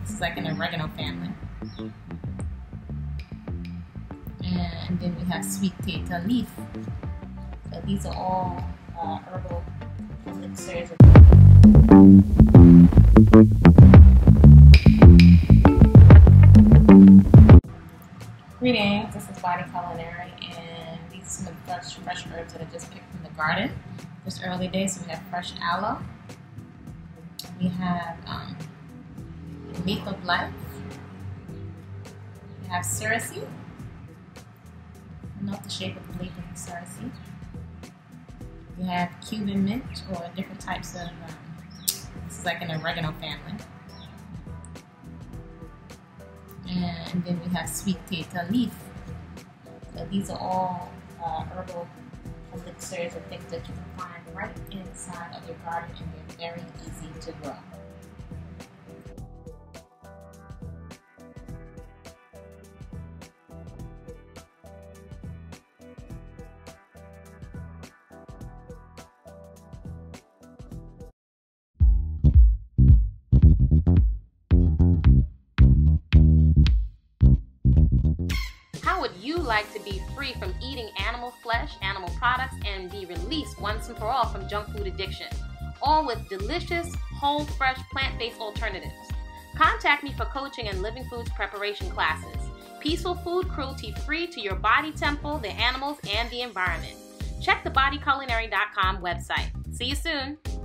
This is like an oregano family. And then we have sweet potato leaf. So these are all herbal elixirs. Greetings, this is Body-Culinary, and these are some of the fresh herbs that I just picked from the garden. Just early days, so we have fresh aloe. We have leaf of life. We have cerasee. Note the shape of the leaf of the cerasee. We have Cuban mint, or different types of, this is like an oregano family. And then we have sweet potato leaf. So these are all herbal elixirs or things that you can find right inside of your garden, and they're very easy to grow. How would you like to be free from eating animal flesh, animal products, and be released once and for all from junk food addiction? All with delicious, whole, fresh, plant-based alternatives. Contact me for coaching and living foods preparation classes. Peaceful food, cruelty-free to your body temple, the animals, and the environment. Check the bodyculinary.com website. See you soon.